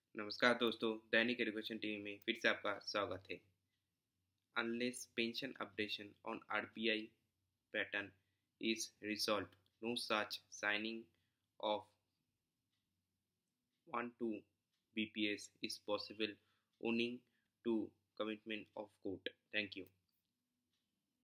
नमस्कार दोस्तों, दैनिक education TV में फिर से आपका स्वागत है। Unless pension updation on RBI pattern is resolve, no such signing off 1-2 BPS is possible owing to commitment of court. Thank you.